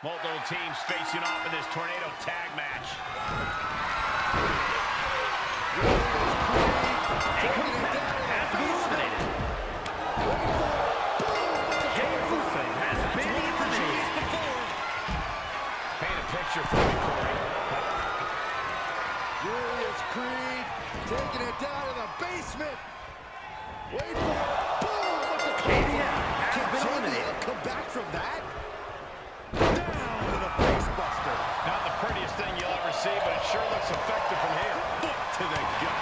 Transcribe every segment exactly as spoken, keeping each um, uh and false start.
Multiple teams facing off in this tornado tag match. And Comeback has been eliminated. Jey Uso has been eliminated. Paint a picture for me, Corey. Julius Creed taking it down to the basement. Wait for it. Boom! With the K D M has Can been J D M eliminated. come back from that? Down to the face buster. Not the prettiest thing you'll ever see, but it sure looks effective from here. Foot to the gut.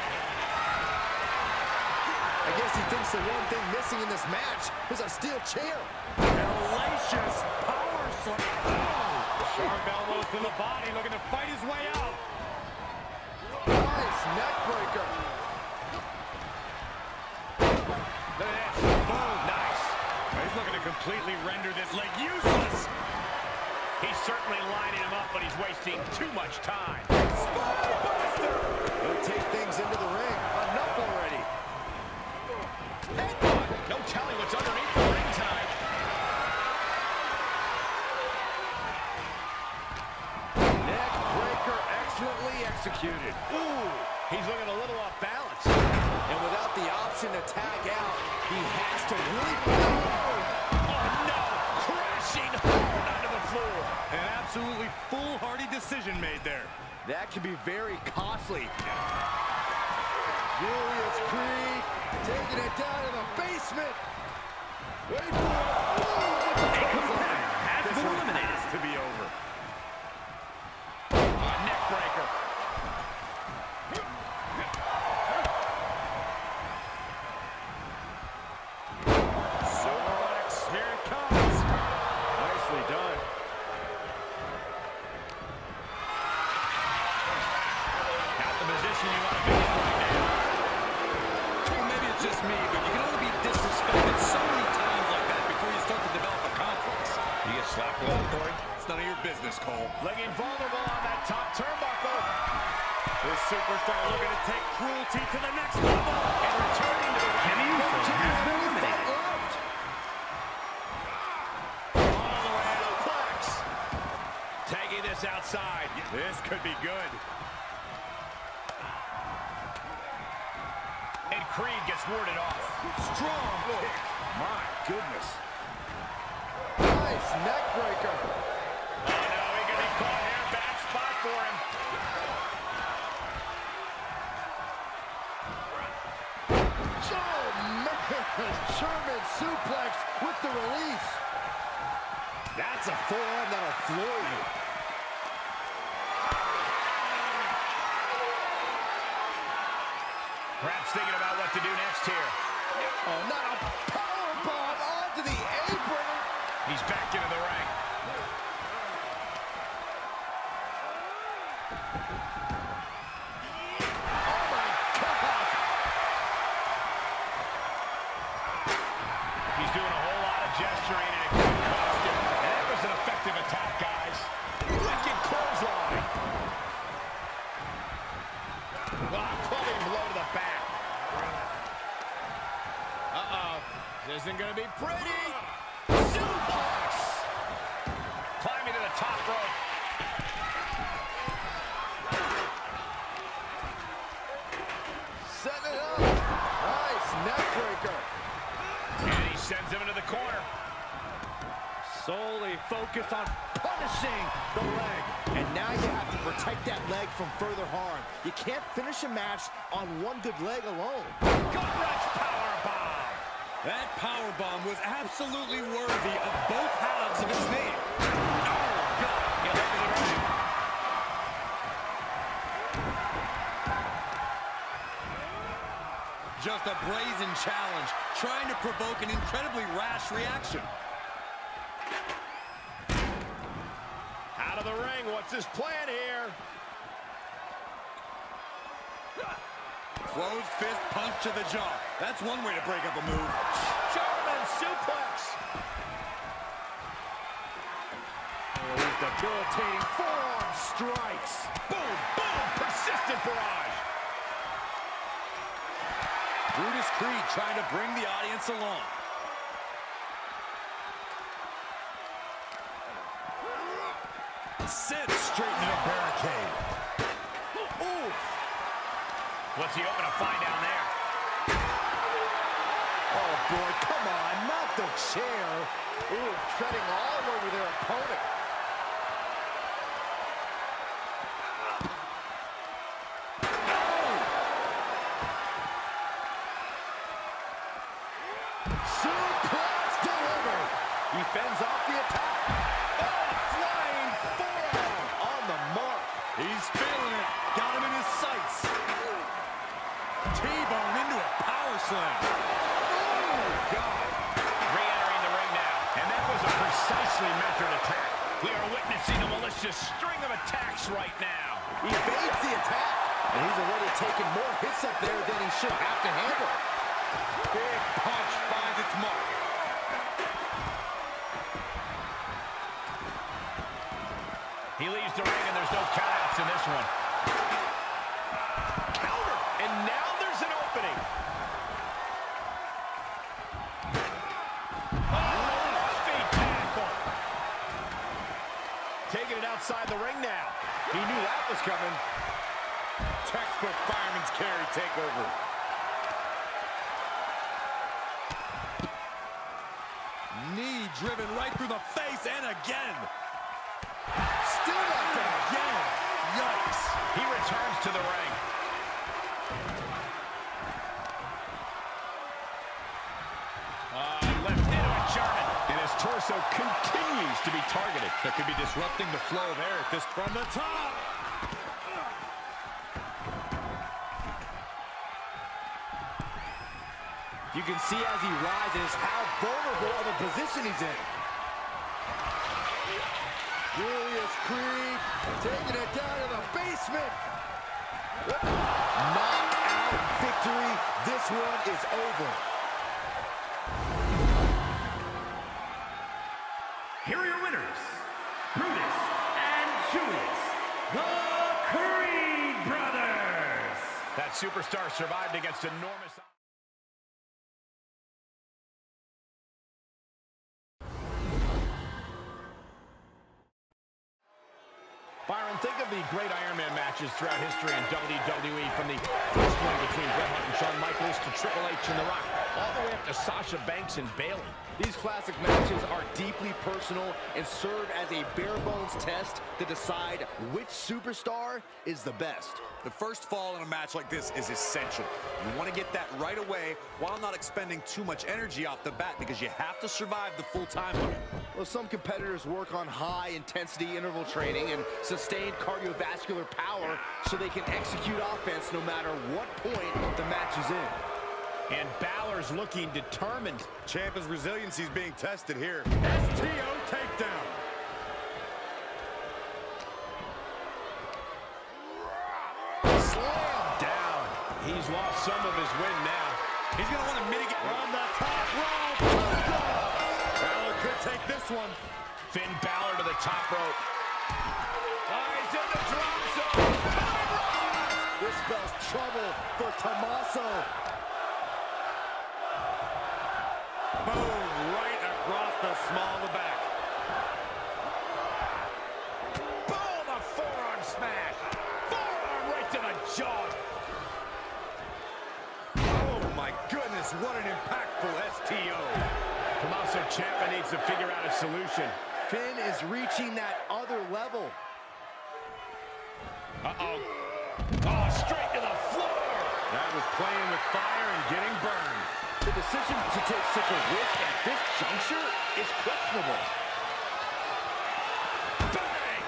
I guess he thinks the one thing missing in this match is a steel chair. Hellacious power slam. Sharp elbows to the body, looking to fight his way out. Nice neck breaker. Look at this. Boom. Nice. He's looking to completely render this leg useless. He's certainly lining him up, but he's wasting too much time. Spinebuster. He'll take things into the ring. Enough already. Headbutt. No telling what's underneath the ring tonight. Neck breaker excellently executed. Ooh. He's looking a little off balance. And without the option to tag out, he has to really... Oh, no. Crashing hard onto the floor. An absolutely foolhardy decision made there. That can be very costly. Julius Creed taking it down to the basement. Wait for it. A Comeback has This been one eliminated. has to be over. A neck breaker. Suplex. Here it comes. Nicely done. Not the position you want to be in right now. Well, maybe it's just me, but you can only be disrespected so many times like that before you start to develop a complex. You get slapped a little, Corey. It's none of your business, Cole. Looking vulnerable on that top turnbuckle. This superstar looking to take cruelty to the next level. And returning to the ring. Jey Uso has been eliminated. All the way out. Suplex. Tagging this outside. This could be good. And Creed gets warded off. Strong kick. My goodness. Nice neck breaker. Oh, no, he could be caught here. Bad spot for him. Oh, man. German suplex with the release. That's a forearm that'll floor you. Perhaps thinking about what to do next here. Oh, not a powerbomb onto the apron. He's back into the ring. Oh, my God. He's doing a whole lot of gesturing, and it could cost him. And that was an effective attack, guys. Wicked clothesline. Ah, clubbing blow to the back. Uh-oh. This isn't going to be pretty. Suplex. Climbing to the top rope. Setting it up. Nice neck breaker. And he sends him into the corner. Solely focused on punishing the leg. And now you have to protect that leg from further harm. You can't finish a match on one good leg alone. Gut-wrench powerbomb. That powerbomb was absolutely worthy of both halves of its name. Oh, God. He'll head to the ring. Just a brazen challenge, trying to provoke an incredibly rash reaction. Out of the ring. What's his plan here? Closed fist punch to the jaw. That's one way to break up a move. German suplex. These debilitating forearm strikes. Boom, boom. Persistent barrage. Brutus Creed trying to bring the audience along. sits straight into the barricade. Ooh. What's he hoping to find down there? Oh, boy, come on, not the chair. Ooh, treading all over their opponent. Suplex delivered. He fends off the attack. Oh, flying forearm on the mark. He's feeling it. Got him in his sights. T-bone into a power slam. Oh, God. Re-entering the ring now. And that was a precisely measured attack. We are witnessing a malicious string of attacks right now. He evades the attack. And he's already taken more hits up there than he should have to handle. Big punch finds its mark. He leaves the ring and there's no countouts in this one. Counter! And now there's an opening. Oh, feet tackle. Taking it outside the ring now. He knew that was coming. Textbook fireman's carry takeover. Knee driven right through the face and again. Still not down. Again. Yikes. He returns to the ring. Uh, left into a German. And his torso continues to be targeted. That could be disrupting the flow of air at this from the top. You can see as he rises how vulnerable of a position he's in. Julius Creed taking it down to the basement. Knockout victory. This one is over. Here are your winners, Brutus and Julius, the Creed brothers. That superstar survived against enormous... Byron, think of the great Iron Man matches throughout history in W W E, from the first one between Bret Hart and Shawn Michaels to Triple H and The Rock, all the way up to Sasha Banks and Bayley. These classic matches are deeply personal and serve as a bare-bones test to decide which superstar is the best. The first fall in a match like this is essential. You want to get that right away while not expending too much energy off the bat, because you have to survive the full time limit. Well, some competitors work on high-intensity interval training and sustained cardiovascular power so they can execute offense no matter what point the match is in. And Balor's looking determined. Ciampa's resiliency is being tested here. S T O takedown. Slam down. He's lost some of his wind now. He's going to want to mitigate. On the top rope. Balor could take this one. Finn Balor to the top rope. Oh, he's in the drop zone. This spells trouble for Tommaso. Boom, right across the small of the back. Boom, a forearm smash. Forearm right to the jaw. Oh my goodness, what an impactful S T O. Tommaso Ciampa needs to figure out a solution. Finn is reaching that other level. Uh-oh. Oh, straight to the floor. That was playing with fire and getting burned. The decision to take such a risk at this juncture is questionable. Bang!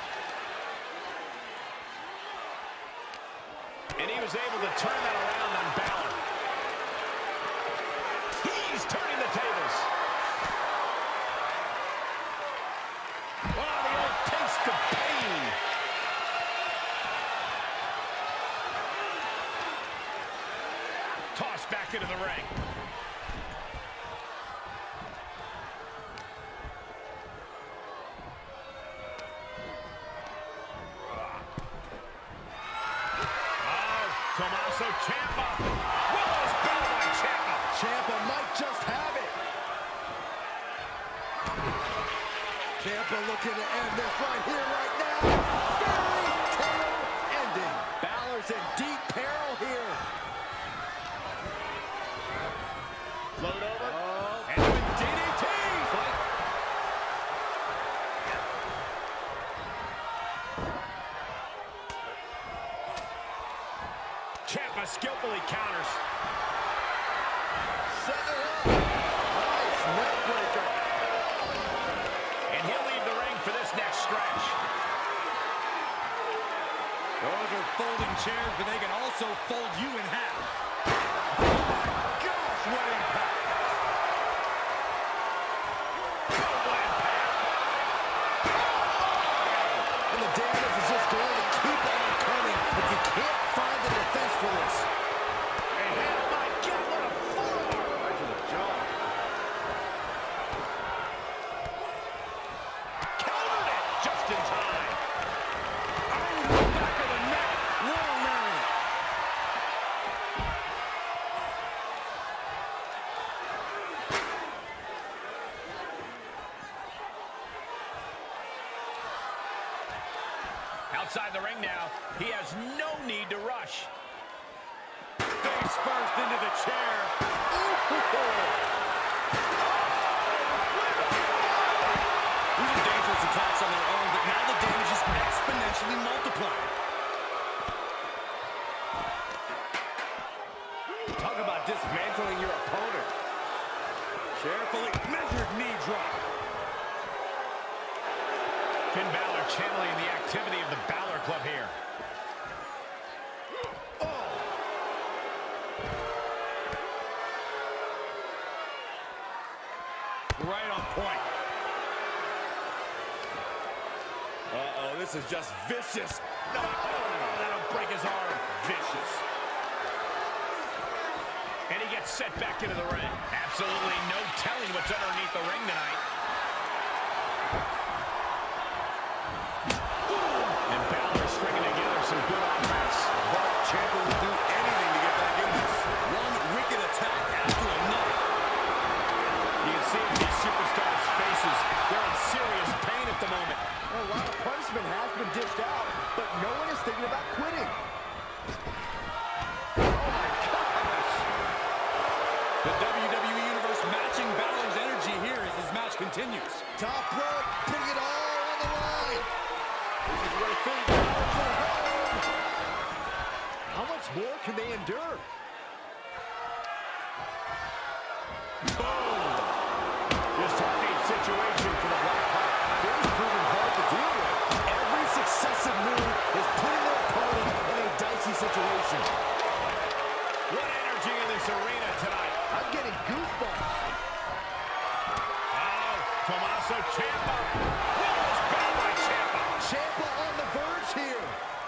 And he was able to turn that around on Balor. He's turning the tables. Oh, the old taste of pain. Tossed back into the ring. Tommaso Ciampa. Willow's bell by Ciampa. Ciampa might just have it. Ciampa looking to end this right here, right now. Fairy tale ending. Balor's in deep peril here. Float over. Oh. And with D D T. Ciampa skillfully counters. Set it up. Nice neck breaker. And he'll leave the ring for this next stretch. Those are folding chairs, but they can also fold you in half. Gosh, what impact. And the damage is just going to keep on coming if you can't find the defense for this. And oh my God, what a forearm! Right to the jaw. Countered it just in time. Oh, the back of the neck. Little Mary. Outside the ring now, he has no need to rush. Face first into the chair. These are dangerous attacks on their own, but now the damage is exponentially multiplied. Talk about dismantling your opponent. Carefully measured knee drop. Finn Balor channeling the activity of the Balor Club here. Right on point. Uh-oh, this is just vicious. Oh, that'll break his arm. Vicious. And he gets set back into the ring. Absolutely no telling what's underneath the ring tonight. And Balor stringing together some good offense. But Ciampa will do anything to get back in this. One wicked attack after another. You can see in these superstars' faces, they're in serious pain at the moment. A lot of punishment has been dished out, but no one is thinking about quitting. Oh my gosh! The W W E Universe matching Balor's energy here as this match continues. Top rope, putting it all on the line. This is where Finn Balor goes home. How much more can they endure? Boom! This target situation for the Blackhawk. Finn's proven hard to deal with. Every successive move is putting their opponent in a dicey situation. What energy in this arena tonight. I'm getting goosebumps. Oh, Tommaso Ciampa. What was bound by Ciampa? Ciampa on the verge here.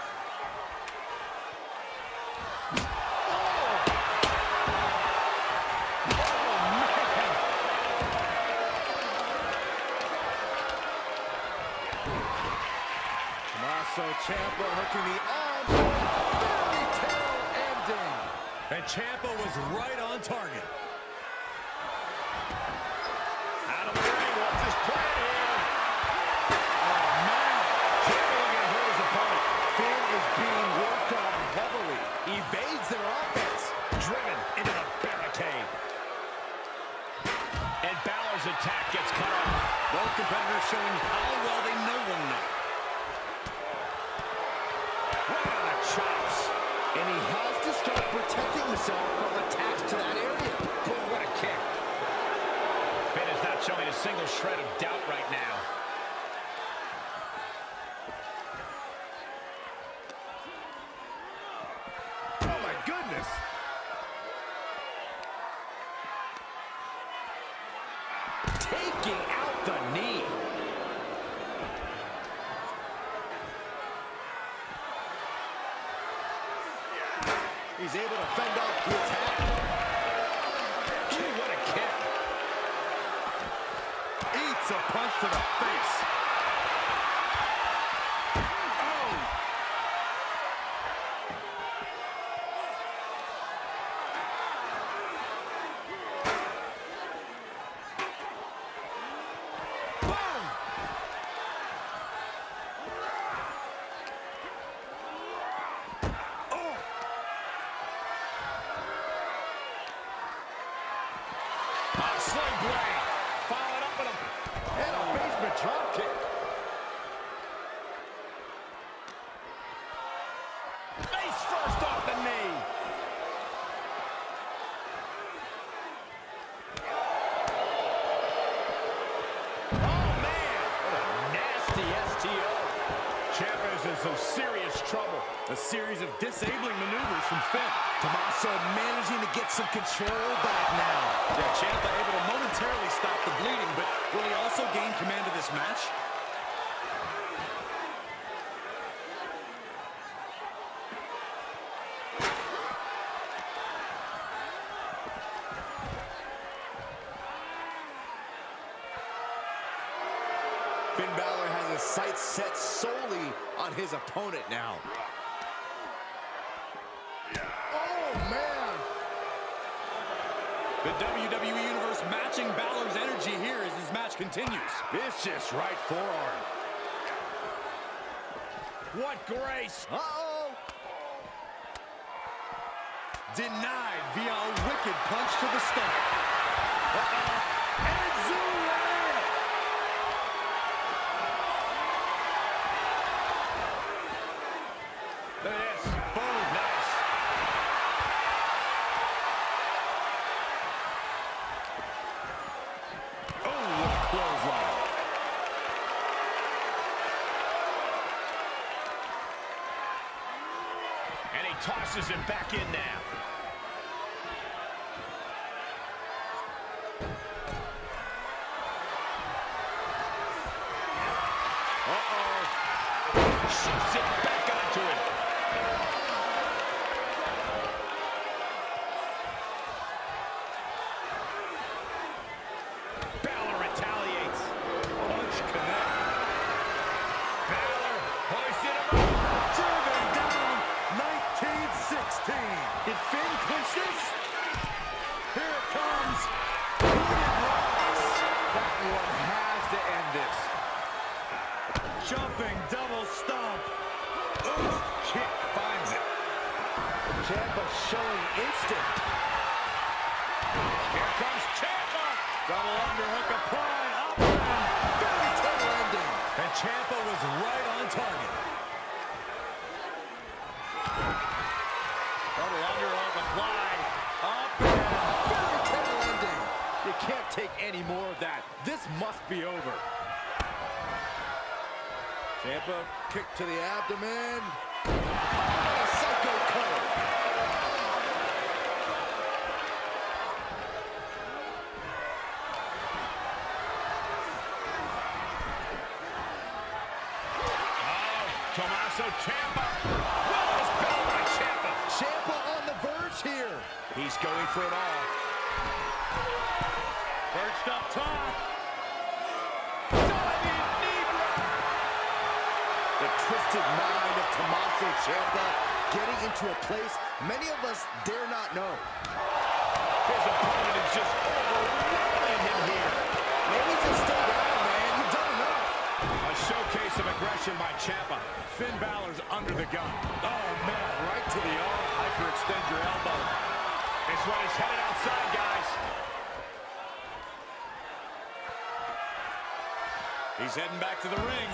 Tommaso Ciampa hooking the arm for a fairy tale ending. And Ciampa was right on target. Out of the ring, what's his plan here? Oh, man. Ciampa looking to hurt his opponent. Finn is being worked on heavily. Evades their offense. Driven into the barricade. And Balor's attack gets cut off. Both competitors showing how well they know one another. Right on the chops. And he has to start protecting himself from attacks to that area. Boom, what a kick. Finn is not showing a single shred of doubt right now. Oh my goodness. Taking out the knee. He's able to fend off the attack. Gee, what a kick. Eats a punch to the face. Oh! Boom! Oh, sling blade. Followed up with a... And a basement drop kick. Face first off the knee. Oh, man. What a nasty S T O. Ciampa is in some serious trouble. A series of disabling maneuvers from Finn. Tommaso managing to get some control back now. Yeah, Ciampa able to momentarily stop the bleeding, but will he also gain command of this match? Finn Balor has his sights set solely on his opponent now. Oh, man. The W W E Universe matching Balor's energy here as this match continues. Vicious right forearm. What grace. Uh-oh. Denied via a wicked punch to the stomach. Uh-oh. Enzula. Look at this. Boom. Nice. Oh, what a clothesline. And he tosses him back in now. Uh-oh. Shoots it back onto him. Balor retaliates. Punch connect. Balor hoisted him up. Driven down, nineteen sixteen. Did Finn clinch this? Here it comes. That one has to end this. Jumping double stomp. Ooh, kick finds it. Ciampa showing instinct. Here comes Ciampa. Double underhook applied. Up and Fairy tale ending. And Ciampa was right on target. Double underhook applied. Up and Fairy tale ending. You can't take any more of that. This must be over. Ciampa, kick to the abdomen. A psycho cutter. Oh, Tommaso Ciampa. Willis bell by Ciampa. Ciampa on the verge here. He's going for it all. perched up top. Diving knee drop. The twisted mind of Tommaso Ciampa getting into a place many of us dare not know. His opponent is just overwhelming him here. Maybe just stay down, man. You've done enough. A showcase of aggression by Ciampa. Finn Balor's under the gun. Oh, man, right to the arm. Hyperextend your elbow. This one is headed outside, guys. He's heading back to the ring.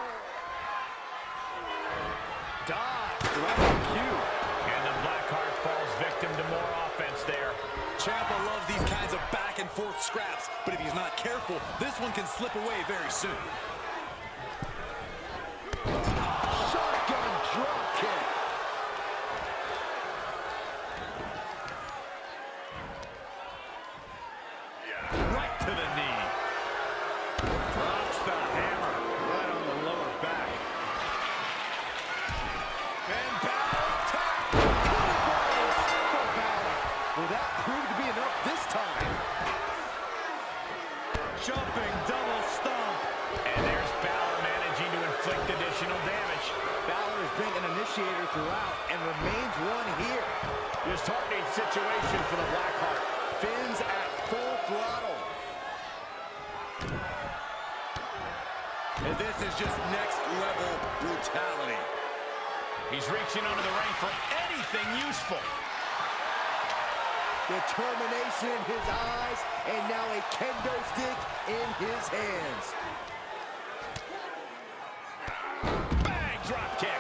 Dodge. Right cue. And the Blackheart falls victim to more offense there. Ciampa loves these kinds of back and forth scraps, but if he's not careful, this one can slip away very soon. Shotgun drop kick. Right to the knee. Drops the hammer. Right on the lower back. And Balor attack. For Balor. Will that prove to be enough this time? Jumping double stomp. And there's Balor managing to inflict additional damage. Balor has been an initiator throughout and remains one here. Disheartening situation for the Blackheart. Finn's at full throttle. And this is just next level brutality. He's reaching under the ring for anything useful. determination in his eyes, and now a kendo stick in his hands. Bang, drop kick.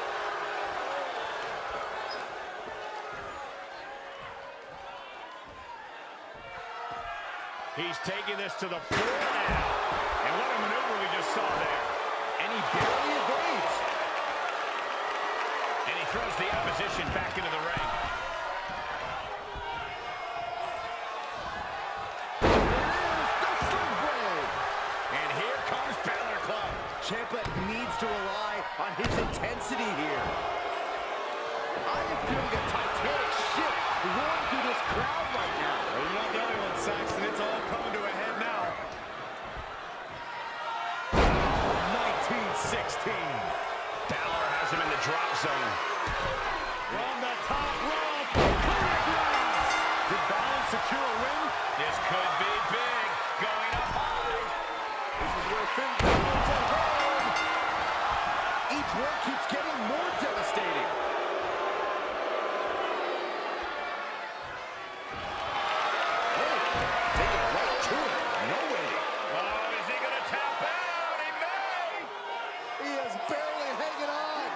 He's taking this to the floor now. And what a maneuver we just saw there. And he barely evades. And he throws the opposition back into the ring. And here comes Balor Club. Ciampa needs to rely on his intensity here. I am feeling a titanic ship roaring through this crowd right now. Well, you're not the only one, Saxton. It's all coming to a head now. nineteen sixteen. Balor has him in the drop zone. From the top rope. Did Balor secure a win? This could be big. Going up high. This is where Finn Balor's at home. Each one keeps getting more devastating. Oh, taking it right to him. No waiting. Oh, is he going to tap out? He may. He is barely hanging on.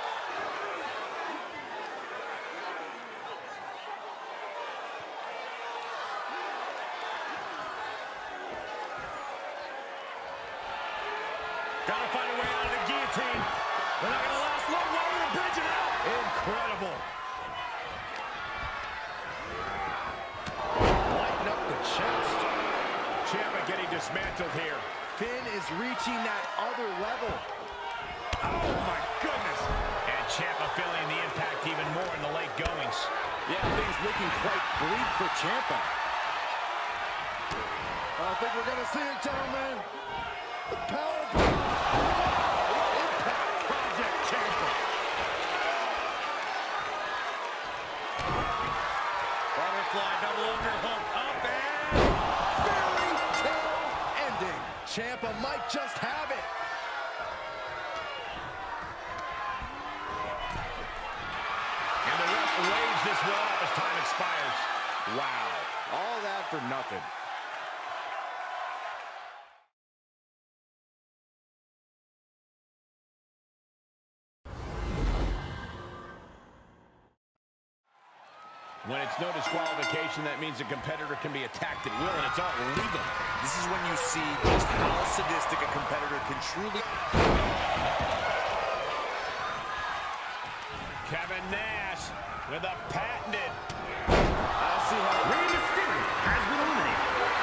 Gotta find a way out of the guillotine. They're not gonna last long while we're bridging out. Incredible. Lighten up the chest. Ciampa getting dismantled here. Finn is reaching that other level. Oh, my goodness. And Ciampa feeling the impact even more in the late goings. Yeah, things looking quite bleak for Ciampa. I think we're gonna see it, gentlemen. The power bomb. Impact Project Ciampa. Butterfly double underhook up and Fairy tale ending. Ciampa might just have it. And the ref waves this one up as time expires. Wow, all that for nothing. When it's no disqualification, that means a competitor can be attacked at will, and it's all legal. this is when you see just how sadistic a competitor can truly. Kevin Nash with a patented. I'll see how Rey Mysterio has been eliminated.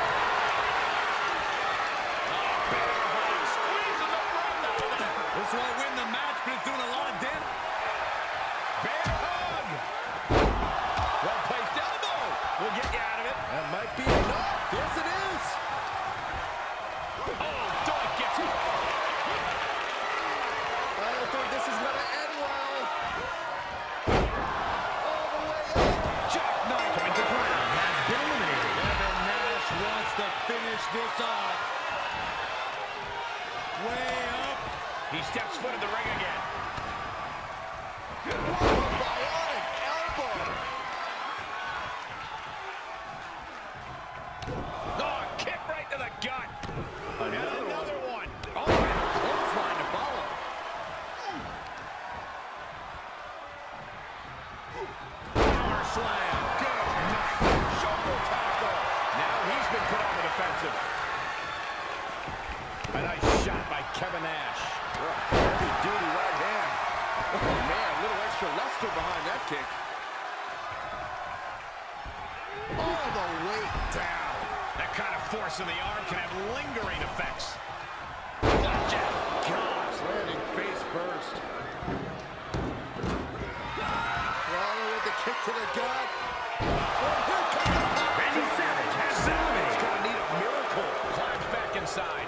Oh, bear hug, squeezing the front out of it. This won't win the match, but it's doing a lot of damage. Bear hug. Well-placed elbow will get you out of it. that might be enough. Yes, it is. Oh, Doink gets it. I don't think this is gonna end well. All the way up. Jackknife coming to ground has been eliminated. Kevin Nash wants to finish this off. Way up. He steps foot in the ring again. Bionic elbow. Oh, kick right to the gut. And another one. Oh, and a clothesline to follow. Power slam. Good night. Shoulder tackle. Now he's been put on the defensive. A nice shot by Kevin Nash. Heavy duty right hand. Oh man, a little extra luster behind that kick. All the way down. That kind of force in the arm can have lingering effects. Flapjack. Gosh, landing face first. Lawler with the kick to the gut. Oh, here comes Randy Savage has Savage. He's going to need a miracle. Climbs back inside.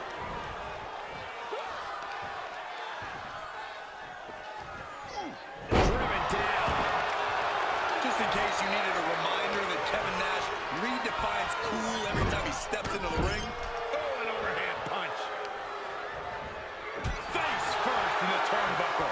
Driven down. Just in case you needed a reminder that Kevin Nash redefines cool every time he steps into the ring. Oh, an overhand punch. Face first in the turnbuckle.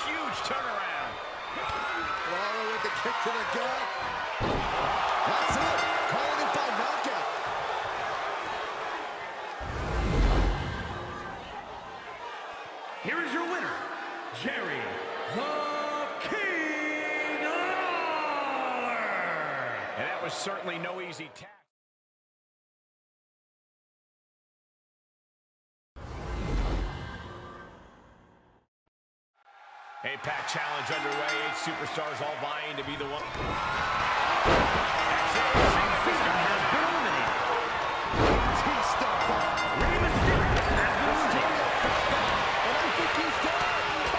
huge turnaround. Lawler with the kick to the gut. That's it. Calling it by knockout. Here is your winner, Jerry the King Lawler. And that was certainly no easy task. A-Pack challenge underway. Eight superstars all vying to be the one. That's it. Batista has been eliminated. Batista. Rey Mysterio has been eliminated. And I think he's done.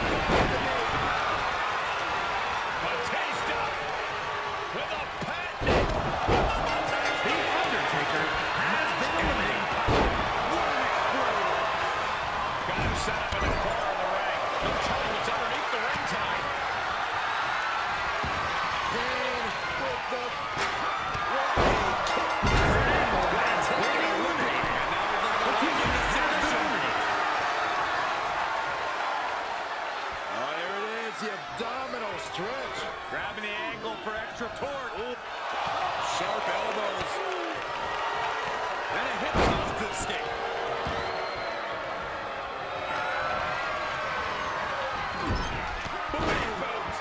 Batista with a patent. The Undertaker has been eliminated. What an explosion. Got him set up in the corner of the ring. No telling what's underneath the ring tonight. Kane with the... That's been eliminated. The King has been eliminated. Oh, there it is, the abdominal stretch. Grabbing the angle for extra torque. Ooh. Sharp elbows. And a hip toss to escape. Big boot.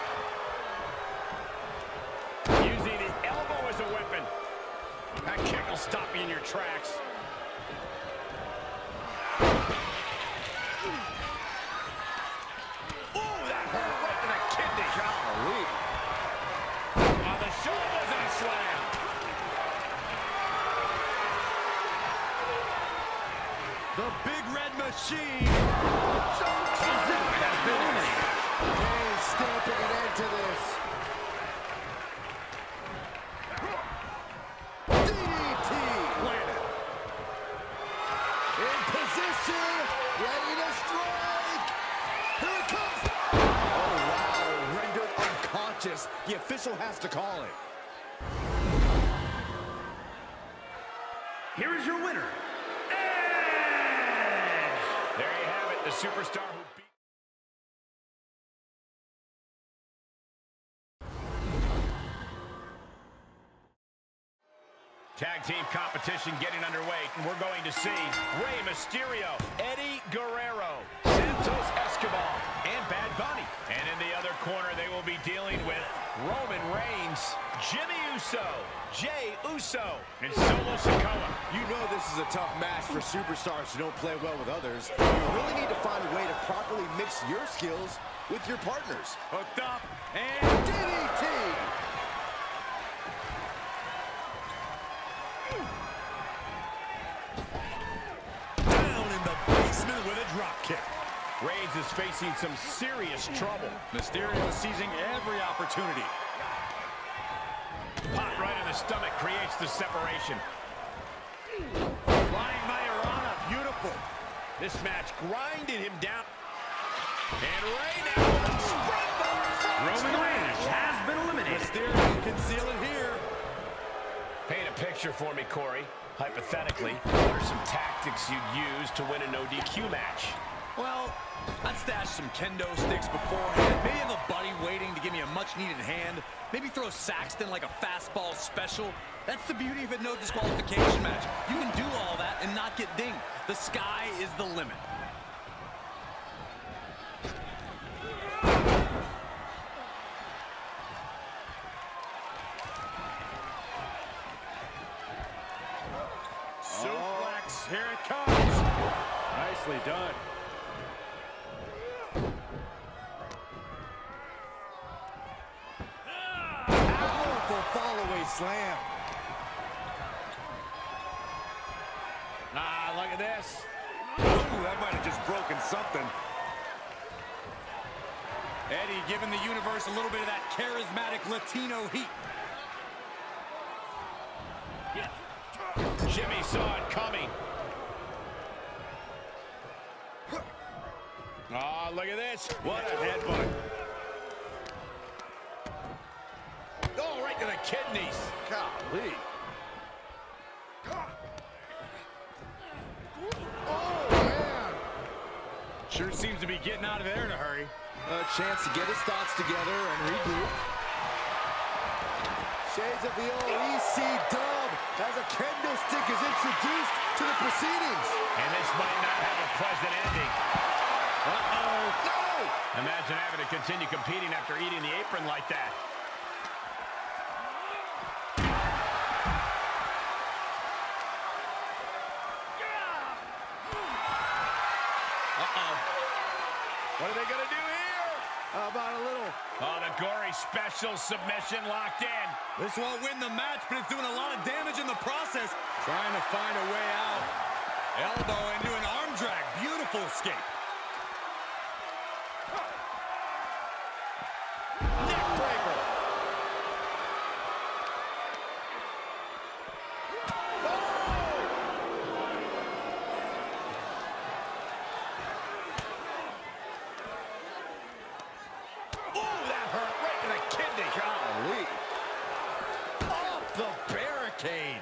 Using the elbow as a weapon. That kick will stop you in your tracks. Ooh, that hurt right to the kidney. Golly. On the shoulders and a slam. The Big Red Machine. Has been eliminated. Kane stamping an end to this. D D T. Planted. In position, ready to strike. Here it comes. Oh, wow, rendered unconscious. The official has to call it. Here is your winner, There you have it, the superstar who beat. Tag team competition getting underway, and we're going to see Rey Mysterio, Eddie Guerrero, Santos Escobar, and Bad Bunny. And in the other corner, they will be dealing with Roman Reigns, Jimmy Uso, Jey Uso, and Solo Sikoa. You know this is a tough match for superstars who don't play well with others. You really need to find a way to properly mix your skills with your partners. hooked up, and D D T. down in the basement with a drop kick. Reigns is facing some serious trouble. Mysterio seizing every opportunity. Pot right in the stomach creates the separation. Flying Majorana, beautiful. This match grinded him down. And Rey now with a springboard front Roman splash. Reigns has been eliminated. Mysterio can seal it here. Paint a picture for me, Corey. Hypothetically, what are some tactics you'd use to win a no D Q match? Well, I'd stash some kendo sticks beforehand. Maybe have a buddy waiting to give me a much-needed hand. Maybe throw Saxton like a fastball special. That's the beauty of a no disqualification match. You can do all that and not get dinged. The sky is the limit. Suplex, here it comes. Nicely done. Powerful fall-away slam. Ah, look at this. Ooh, that might have just broken something. Eddie giving the universe a little bit of that charismatic Latino heat. Jimmy saw it coming. Ah, look at this. What a headbutt. Oh, right to the kidneys. Golly. Sure seems to be getting out of there in a hurry. A chance to get his thoughts together and regroup. Shades of the old E C dub as a kendo stick is introduced to the proceedings. And this might not have a pleasant ending. Uh-oh. No! Imagine having to continue competing after eating the apron like that. Uh-oh. What are they going to do here? How about a little? Oh, the gory special submission locked in. This won't win the match, but it's doing a lot of damage in the process. Trying to find a way out. Elbow into an arm drag. Beautiful escape. Neck breaker. Ooh, that hurt right in the kidney. Golly. Off the barricade.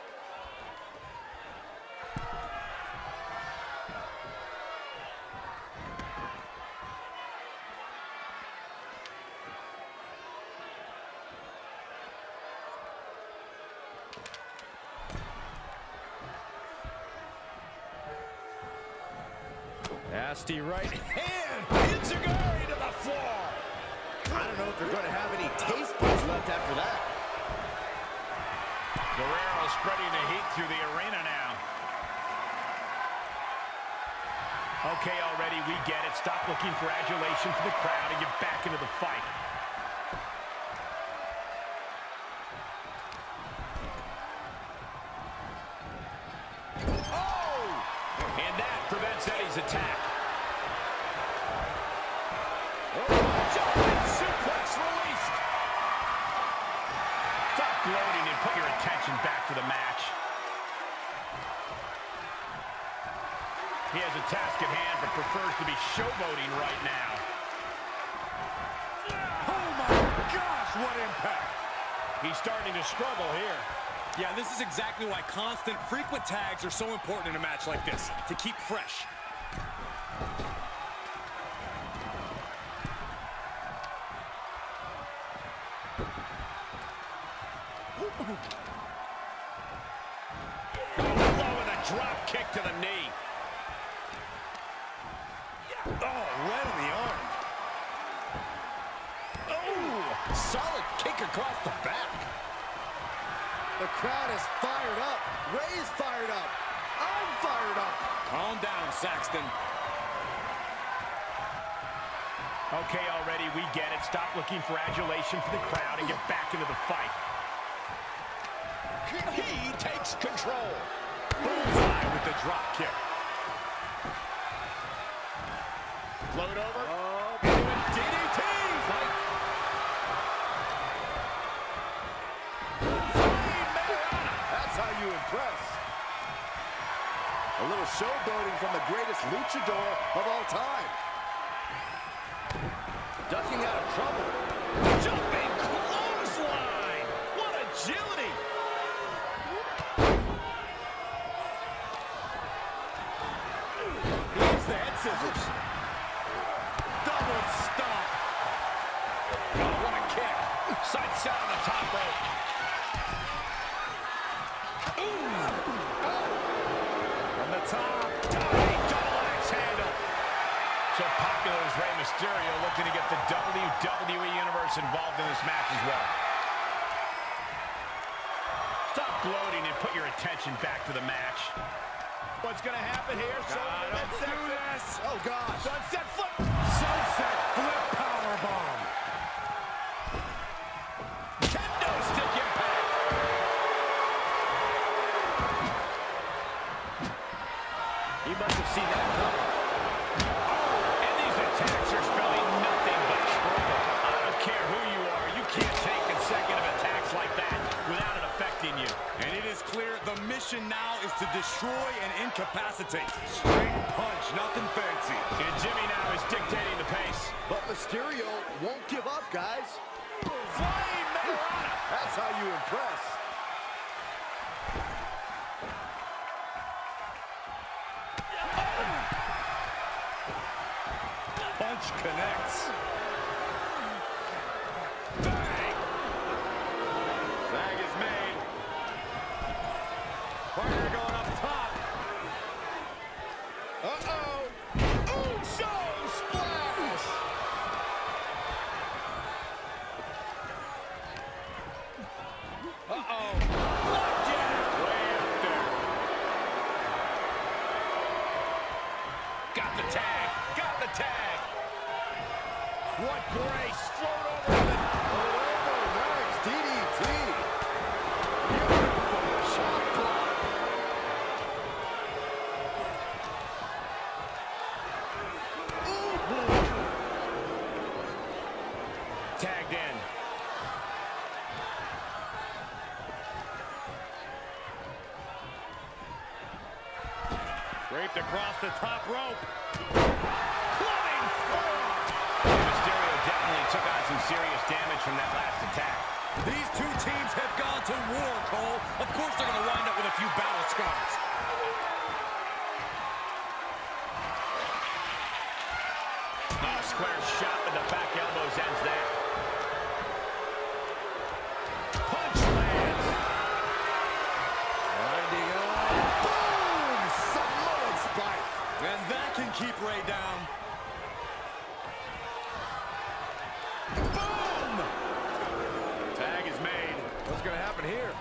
Nasty right hand. Enziguri to the floor. I don't know if they're going to have any taste buds left after that. Guerrero spreading the heat through the arena now. Okay, already, we get it. Stop looking for adulation from the crowd and get back into the fight. Oh! And that prevents Eddie's attack. Jumping suplex released. Stop gloating and put your attention back to the match. He has a task at hand, but prefers to be showboating right now. Oh my gosh, what impact! He's starting to struggle here. Yeah, this is exactly why constant, frequent tags are so important in a match like this, to keep fresh. Low with a drop kick to the knee. Oh, right in the arm. Oh, solid kick across the back. The crowd is fired up. Ray's fired up. I'm fired up. Calm down, Saxton. Okay, already, we get it. Stop looking for adulation from the crowd and get back into the fight. He takes control. Bullseye with the drop kick. Float over. Oh, Into a D D T. Fight. that's how you impress. A little showboating from the greatest luchador of all time. Ducking out of trouble. Jumping clothesline. What agility. He hits the head scissors. Double stomp. Oh, what a kick. Side set on the top rope. Ooh. Oh. From the top. Diving double axe handle. So popular is Rey Mysterio, looking to get the W W E Universe involved in this match as well. Stop gloating and put your attention back to the match. What's going to happen here? So Let's do this. Oh, gosh. Sunset flip. Sunset flip powerbomb. Kendo stick impact. He must have seen that coming. Oh, and these attacks are spelling nothing but trouble. I don't care who you are. You can't take consecutive attacks like that without it affecting you. And it is clear the mission now is to destroy and incapacitate. Straight punch, nothing fancy. And Jimmy now is dictating the pace. But Mysterio won't give up, guys. Flying Mariana. That's how you impress. punch connects. Bang! Tag is made. Partner going up top. Uh-oh. Uso splash. Uh-oh. Blackjack. Way up there. Got the tag. Got the tag. What grace. Float over the... Over. Nice. D D T. Beautiful shot block. Tagged in. Draped across the top rope. Clubbing forearm. Rey Mysterio definitely took on some serious damage from that last attack. These two teams have gone to war, Cole. Of course they're going to wind up with a few battle scars. Oh, square shot with the back elbows ends that. Punch lands. Winding up. Boom! Samoan spike. And that can keep Rey down. Boom! Tag is made. What's going to happen here?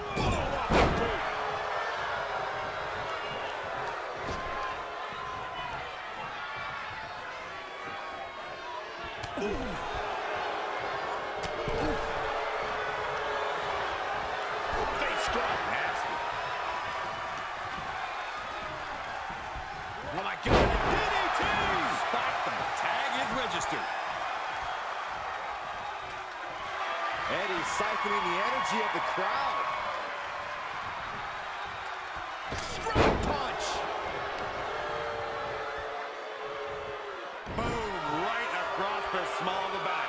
Face drop. Nasty. Oh my God, D D T! Spiked them. Tag is registered. Eddie siphoning the energy of the crowd. Strong punch. Boom, right across the small of the back.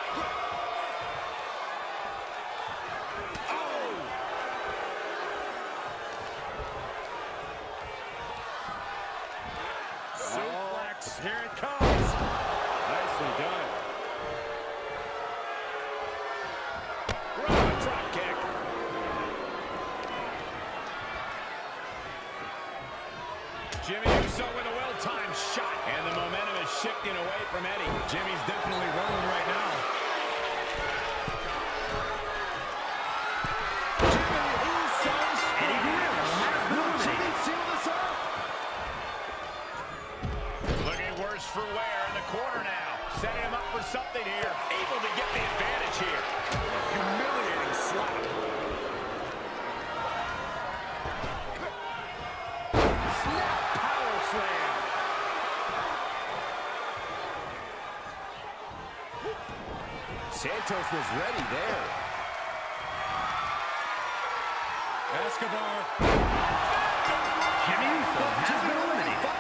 Suplex, here it comes. Nicely done. Roman drop kick. Jimmy Uso with a well-timed shot. And the momentum is shifting away from Eddie. Jimmy's definitely rolling right now. Jimmy Uso's Eddie Guerrero has been Jimmy seal this up. Looking worse for wear in the corner now. Setting him up for something here. Able to get the advantage here. Humiliating slap. Snap power slam. Santos was ready there. Escobar. Jimmy Uso has been eliminated.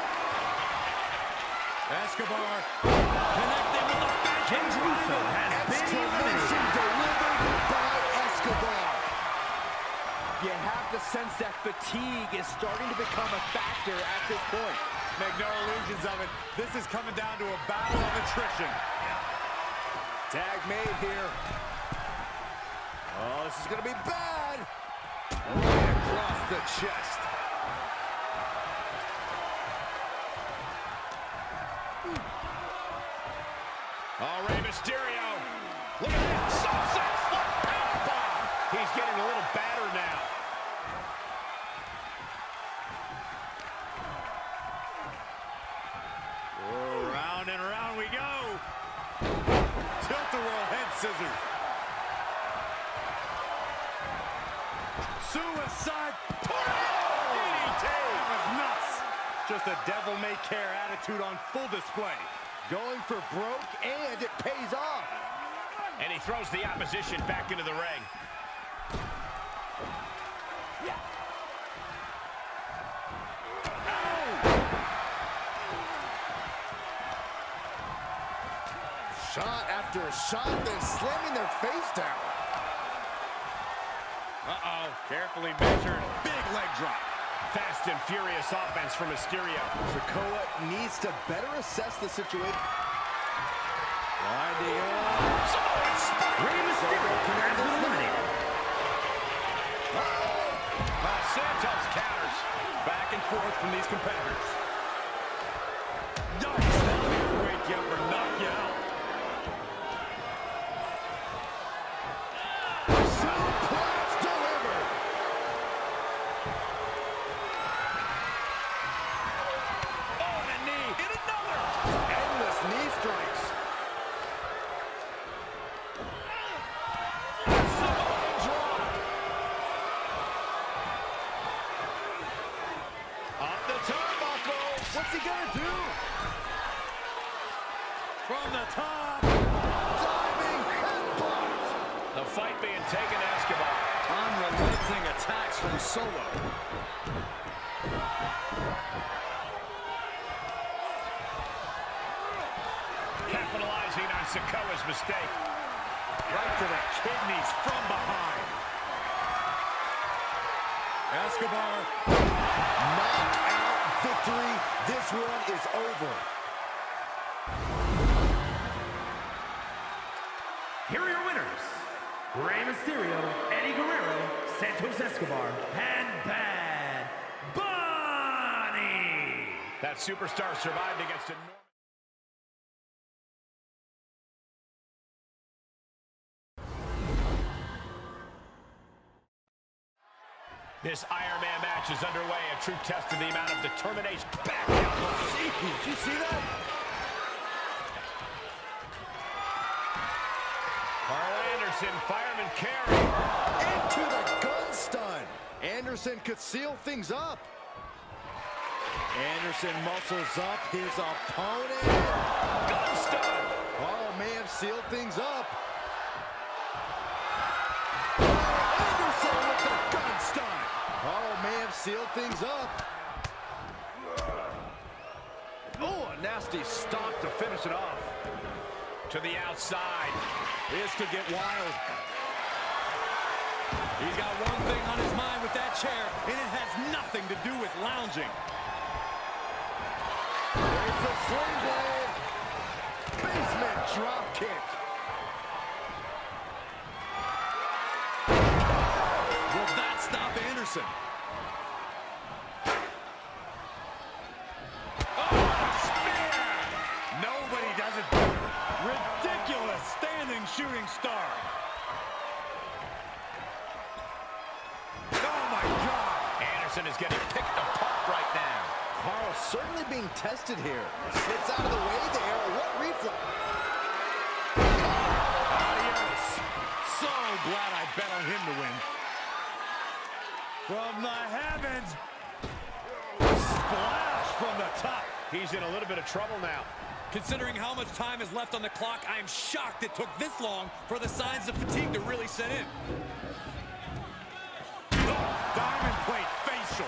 Escobar. Connecting with the back. Jimmy Uso has been eliminated. Exclamation delivered by Escobar. You have to sense that fatigue is starting to become a factor at this point. Make no illusions of it. This is coming down to a battle of attrition. Tag made here. Oh, this is going to be bad. Right across the chest. Oh, Rey Mysterio. Look at that. Sunset flip powerbomb. He's getting a little battered now. Oh, round and round we go. Tilt-a-whirl head scissors. Suicide. Oh, D D T. That was nuts. Just a devil-may-care attitude on full display. Going for broke, and it pays off. And he throws the opposition back into the ring. Shot after shot, then slamming their face down. Uh-oh, carefully measured. Big leg drop. Fast and furious offense from Mysterio. Sikoa needs to better assess the situation. Winding up. Rey Mysterio has been eliminated. Uh, Santos counters. Back and forth from these competitors. Yikes, that'll be a great jump or knock you out. Suplex delivered. Oh, and a knee. And another. Endless knee strikes. Samoan drop. Up the turnbuckle. What's he gonna do? From the top. Diving headbutt. The fight being taken to Escobar. Unrelenting attacks from Solo. Capitalizing on Sikoa's mistake. Right to the kidneys from behind. Escobar. Knockout victory. This one is over. Here are your winners. Rey Mysterio, Eddie Guerrero, Santos Escobar, and Bad Bunny. That superstar survived against enormous... This Iron Man match is underway, a true test of the amount of determination. Back down, did you see that? Carl Anderson, fireman carry. Into the gun stun. Anderson could seal things up. Anderson muscles up his opponent. Gun stun. Carl may have sealed things up. Anderson with the gun stun. Carl may have sealed things up. Oh, a nasty stop to finish it off. To the outside. This could get wild. He's got one thing on his mind with that chair, and it has nothing to do with lounging. There's a sling blade. Basement drop kick. Will that stop Anderson? Nobody does it better. Ridiculous standing shooting star. Oh, my God. Anderson is getting picked apart right now. Carl certainly being tested here. Slips out of the way there. What reflex? Adios. So glad I bet on him to win. From the heavens. Splash from the top. He's in a little bit of trouble now. Considering how much time is left on the clock, I am shocked it took this long for the signs of fatigue to really set in. Oh, diamond plate facial.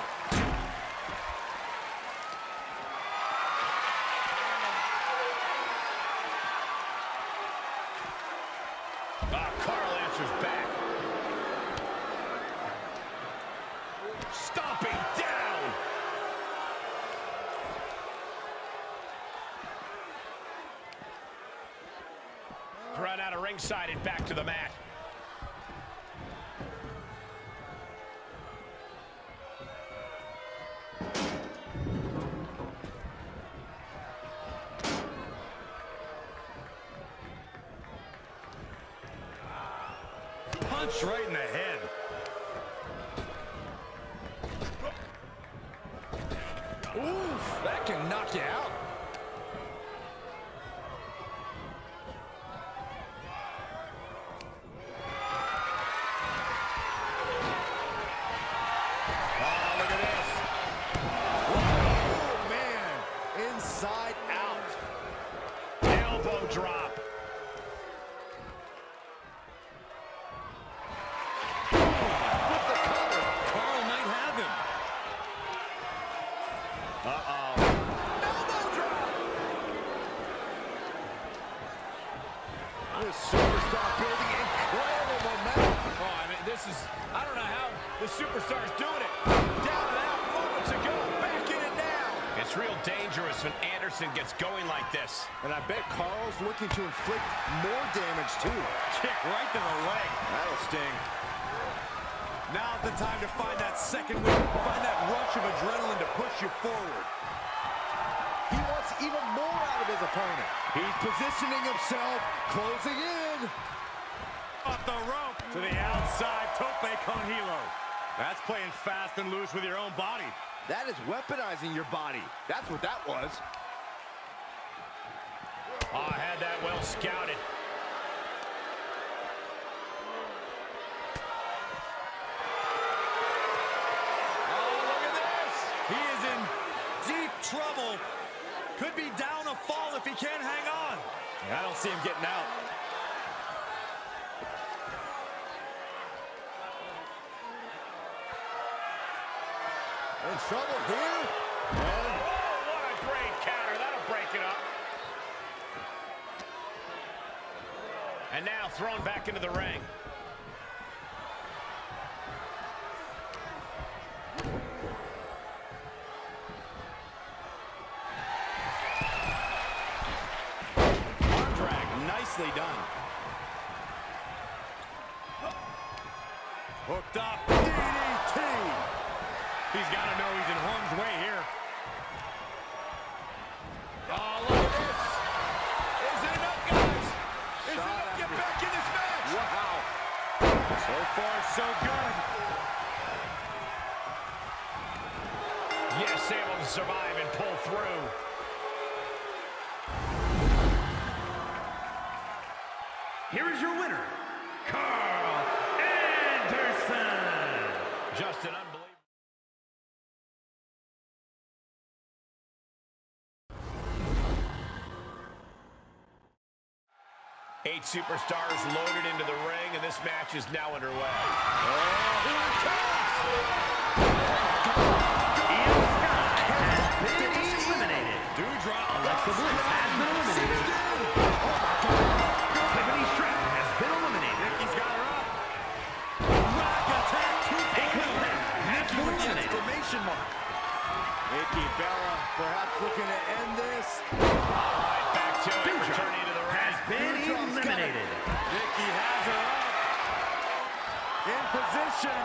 Ah, Carl answers back. Stomping down. Run out of ringside and back to the mat. Punch right in the head. Oof, that can knock you out. Oh, look at this. Oh, man. Inside out. Elbow drop. With the cover. Carl might have him. Uh-oh. Elbow drop. This superstar building incredible momentum. Oh, I mean, this is, I don't know how the superstar's doing it. Down and out moments ago, back in it now. It's It's real dangerous when Anderson gets going like this. And I bet Carl's looking to inflict more damage, too. Kick right to the leg. That'll sting. Now's the time to find that second win. Find that rush of adrenaline to push you forward. He wants even more out of his opponent. He's positioning himself, closing in. Off the rope to the outside, tope con hilo. That's playing fast and loose with your own body. That is weaponizing your body. That's what that was. Oh, I had that well scouted. Oh, look at this. He is in deep trouble. Could be down a fall if he can't hang on. Yeah, I don't see him getting out. In trouble here. And Oh, what a great counter. That'll break it up. And now thrown back into the ring. Arm drag, nicely done. Hooked up, D D T. He's got to know he's in harm's way here. Oh, look at this. Is it enough, guys? Is it enough to get back in this match? wow. So far, so good. Yes, able to survive and pull through. Here is your winner, Carl Anderson. Just an unbelievable. Eight superstars loaded into the ring, and this match is now underway. Oh, here it comes! Io Sky has been eliminated. Dewdrop. Alexa Bliss has been eliminated. Tiffany Stratton has been eliminated. He's got her up. Rock attack two point oh. Has been With the eliminated. exclamation mark. Nikki Bella perhaps looking to end this. Right back to it, Dewdrop returning to the ring. has been eliminated. Nikki has her up. In position.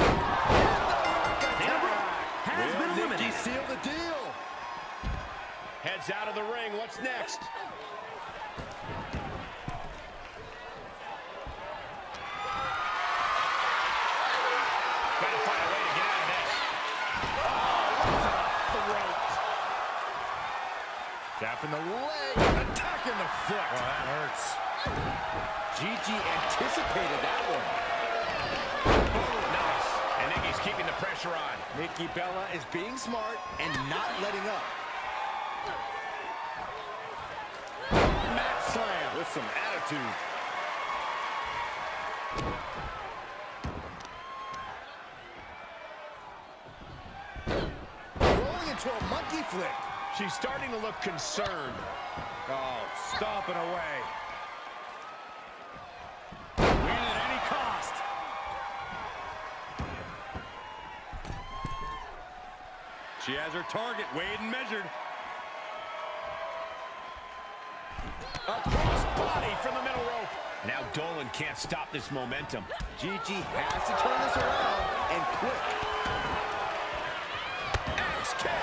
Dana Brooke has Will been Nikki eliminated. seal the deal? Heads out of the ring. What's next? Gotta find a way to get out of this. Oh, right to the throat. Tapping the leg, attacking the foot. Oh, that hurts. Gigi anticipated that one. Nice. And Nikki's keeping the pressure on. Nikki Bella is being smart and not letting up. Mat slam with some attitude. Rolling into a monkey flip. She's starting to look concerned. Oh, stomping away. Win at any cost. She has her target weighed and measured. Across body from the middle rope. Now Dolan can't stop this momentum. Gigi has to turn this around and quick. Axe kick.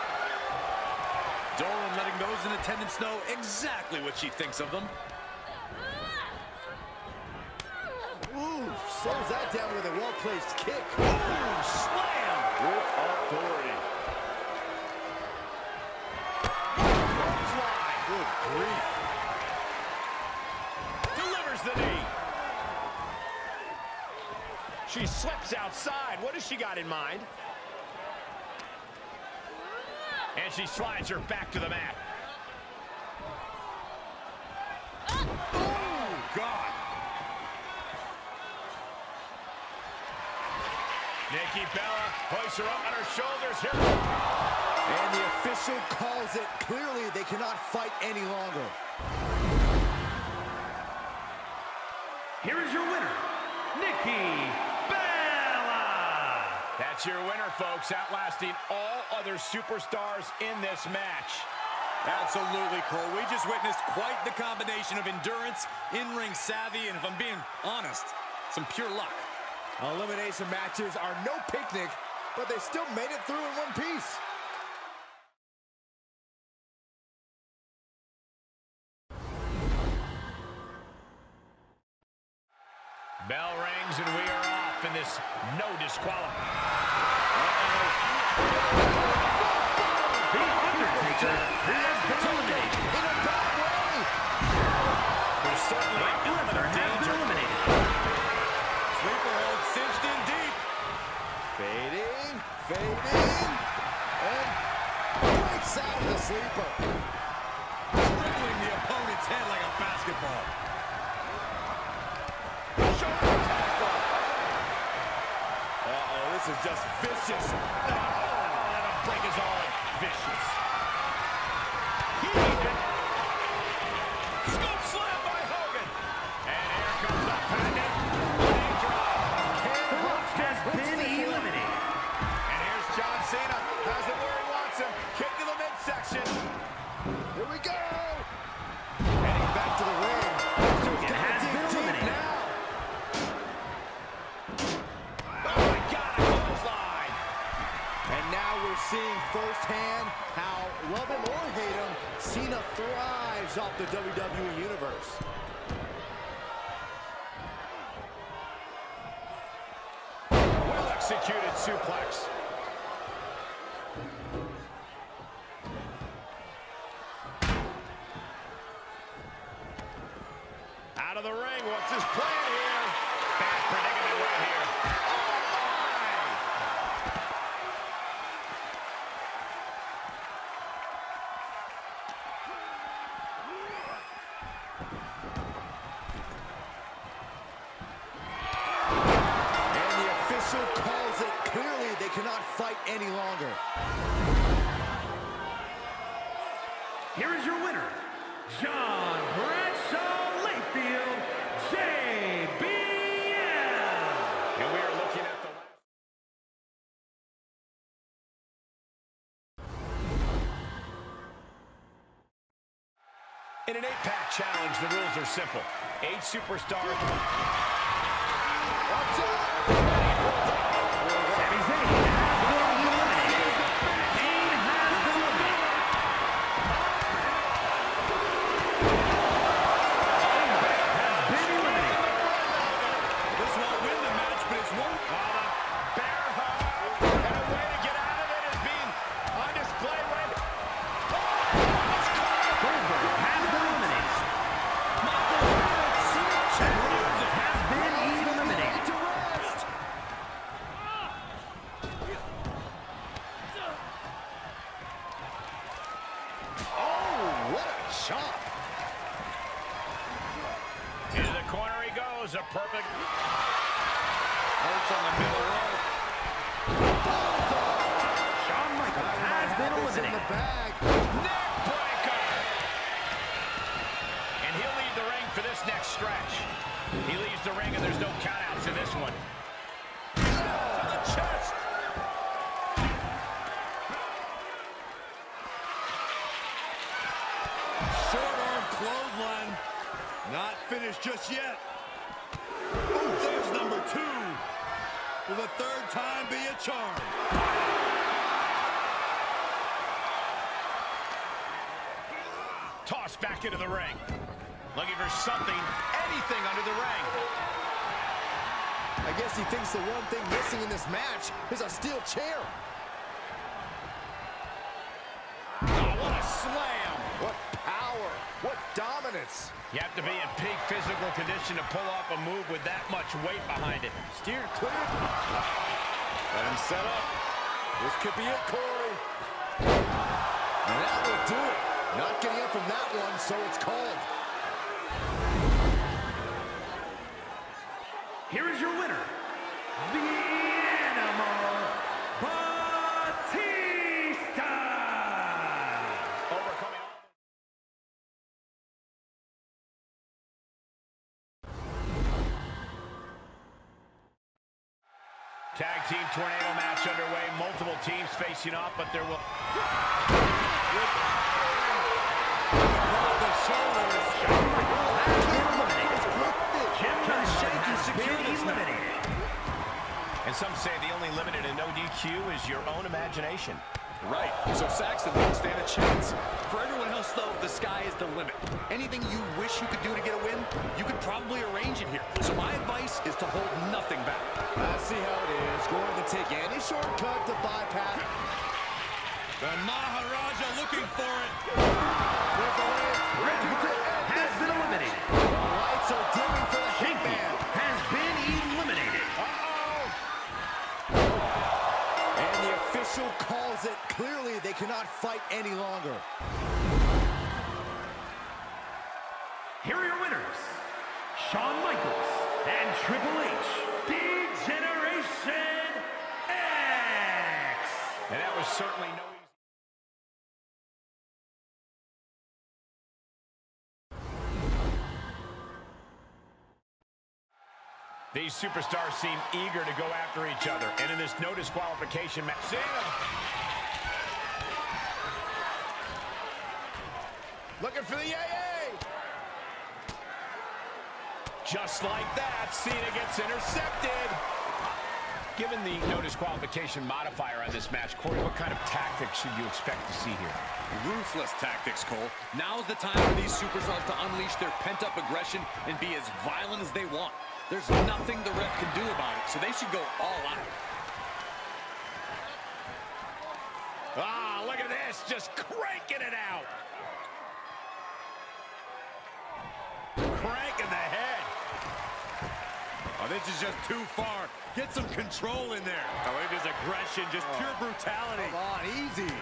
Dolan letting those in attendance know exactly what she thinks of them. Ooh, slows that down with a well-placed kick. Ooh, slam! With authority. Clothesline. Good grief. Delivers the knee. She slips outside. What has she got in mind? And she slides her back to the mat. Oh, God. Nikki Bella hoists her up on her shoulders here. And the official calls it. Clearly, they cannot fight any longer. Here is your winner, Nikki Bella. That's your winner, folks, outlasting all other superstars in this match. Absolutely, Cole. We just witnessed quite the combination of endurance, in-ring savvy, and if I'm being honest, some pure luck. Elimination matches are no picnic, but they still made it through in one piece. Bell rings and we are off in this no disqualification. The Undertaker has been eliminated. In a bad way. There's certainly an element of Lesnar has been danger. eliminated. Sleeper hold cinched in deep. Fading, fading, and breaks out of the sleeper. Dribbling the opponent's head like a basketball. Uh-oh, this is just vicious. Oh, that'll break his arm. Vicious. Scoop slam by Hogan. And here comes the pendant. Leg drop. Brock has been eliminated. And here's John Cena. Has it where he wants him. Kick to the midsection. Here we go. Heading back to the ring. It has been eliminated. Now. Oh, my God, a clothesline. And now we're seeing firsthand how, love him or hate him, Cena thrives off the W W E Universe. Well executed suplex. Out of the ring, what's his plan here? Bad predicament right here. And the official calls it clearly. They cannot fight any longer. Here is your winner, John Bradshaw Layfield, J B L. And we are looking at the last. In an eight-pack challenge, the rules are simple. Eight superstars. Watch out! Sami Zayn has been eliminated. Kane has been eliminated. Has been eliminated. This won't win the match, but it's one. Bear hug. And a way to get out of it is being on display right now. Goldberg has been eliminated. Seth Rollins has been eliminated. To rest. Oh, what a chop. Into the corner he goes. A perfect. Hurts on the middle rope. Shawn Michaels has been This in the eliminated. bag. Neck breaker. And he'll leave the ring for this next stretch. He leaves the ring and there's no countouts in this one. To the chest. Short arm clothesline. Not finished just yet. Oh, there's number two. Will the third time be a charm? Tossed back into the ring. Looking for something, anything under the ring. I guess he thinks the one thing missing in this match is a steel chair. Oh, what a slam. What power. What dominance. You have to be in peak physical condition to pull off a move with that much weight behind it. Steered clear. Let him set up. This could be it, Corey. And that will do it. Not getting up from that one, so it's called. Here is your winner, the Animal Batista. Overcoming. Tag team tornado match underway. Multiple teams facing off, but there will... The shoulders. Shawn Michaels has been eliminated. Jim Duggan has been eliminated. And some say the only limit in a no D Q is your own imagination. Right, so Saxton won't stand a chance. For everyone else, though, the sky is the limit. Anything you wish you could do to get a win, you could probably arrange it here. So my advice is to hold nothing back. I see how it is. Going to take any shortcut to bypass. The Maharaja looking for it. Red Hook has been eliminated. The lights are dimming for the Shinky Hitman. has been eliminated. And the official calls it. Clearly, they cannot fight any longer. Here are your winners, Shawn Michaels and Triple H, D-Generation X. And that was certainly no easy... These superstars seem eager to go after each other. And in this no disqualification match... Cena! Looking for the yay! Just like that, Cena gets intercepted. Given the no disqualification modifier on this match, Corey, what kind of tactics should you expect to see here? Ruthless tactics, Cole. Now's the time for these superstars to unleash their pent-up aggression and be as violent as they want. There's nothing the ref can do about it, so they should go all out. Ah, look at this, just cranking it out. Cranking the head. Oh, this is just too far. Get some control in there. Oh, it is aggression, just oh. pure brutality. Come on, easy.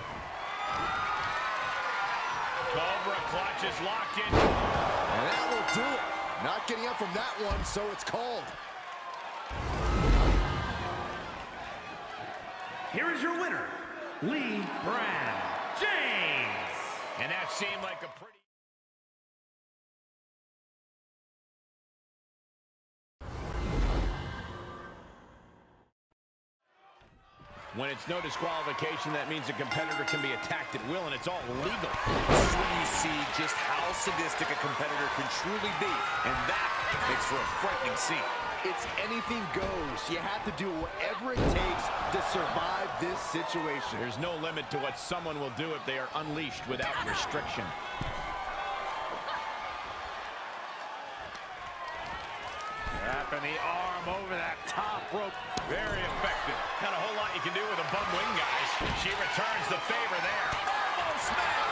Cobra clutch is locked in. And that will do it. Not getting up from that one, so it's called. Here is your winner, Lee Brown James. And that seemed like a pretty... When it's no disqualification, that means a competitor can be attacked at will, and it's all legal. This is when you see just how sadistic a competitor can truly be, and that makes for a frightening scene. It's anything goes. You have to do whatever it takes to survive this situation. There's no limit to what someone will do if they are unleashed without restriction. Wrapping the arm over that top rope. Very effective. Not a whole lot you can do with a bum wing, guys. She returns the favor there. Oh, smack!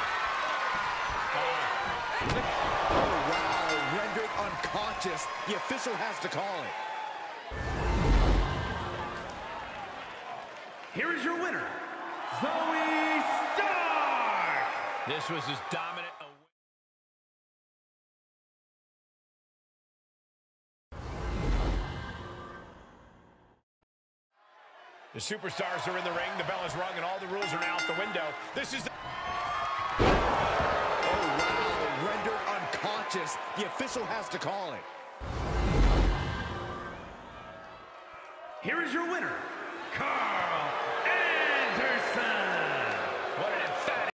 Uh, Oh, wow. Rendered unconscious. The official has to call it. Here is your winner, Zoe Stark. this was as dominant a... The superstars are in the ring. The bell is rung, and all the rules are now out the window. This is... The Oh, wow. Rendered unconscious. The official has to call it. Here is your winner, Carl Anderson.